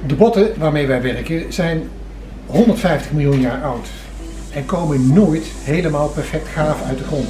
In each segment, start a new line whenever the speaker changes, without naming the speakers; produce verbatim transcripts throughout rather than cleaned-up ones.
De botten waarmee wij werken zijn honderdvijftig miljoen jaar oud en komen nooit helemaal perfect gaaf uit de grond.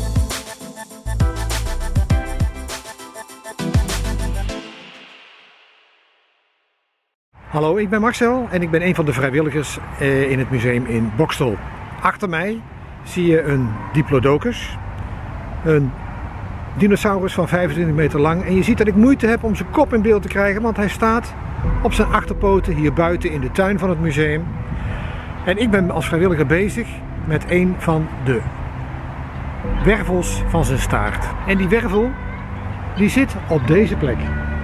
Hallo, ik ben Marcel en ik ben een van de vrijwilligers in het museum in Boxtel. Achter mij zie je een Diplodocus, een dinosaurus van vijfentwintig meter lang. En je ziet dat ik moeite heb om zijn kop in beeld te krijgen, want hij staat op zijn achterpoten hier buiten in de tuin van het museum. En ik ben als vrijwilliger bezig met een van de wervels van zijn staart. En die wervel die zit op deze plek.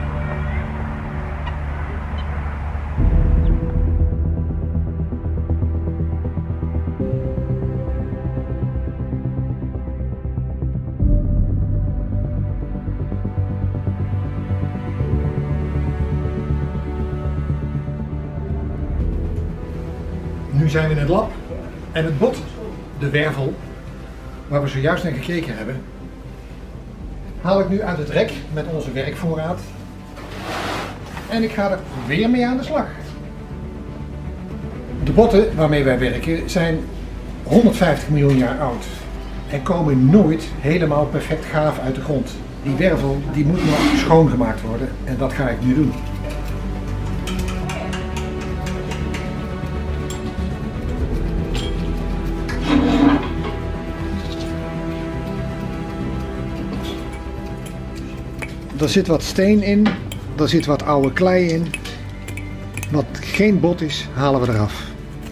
Nu zijn we in het lab en het bot, de wervel, waar we zojuist naar gekeken hebben, haal ik nu uit het rek met onze werkvoorraad en ik ga er weer mee aan de slag. De botten waarmee wij werken zijn honderdvijftig miljoen jaar oud en komen nooit helemaal perfect gaaf uit de grond. Die wervel die moet nog schoongemaakt worden en dat ga ik nu doen. Er zit wat steen in, er zit wat oude klei in. Wat geen bot is, halen we eraf.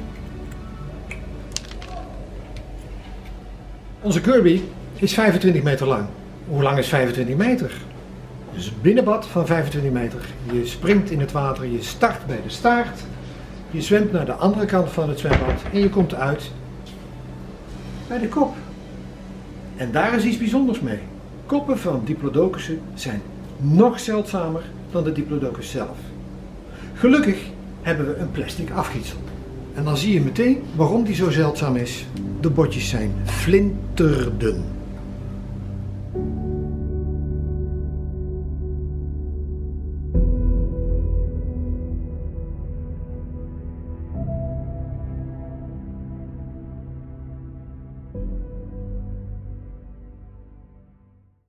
Onze Kirby is vijfentwintig meter lang. Hoe lang is vijfentwintig meter? Dus een binnenbad van vijfentwintig meter. Je springt in het water, je start bij de staart. Je zwemt naar de andere kant van het zwembad en je komt uit bij de kop. En daar is iets bijzonders mee. Koppen van Diplodocussen zijn nog zeldzamer dan de Diplodocus zelf. Gelukkig hebben we een plastic afgietsel. En dan zie je meteen waarom die zo zeldzaam is. De botjes zijn flinterdun.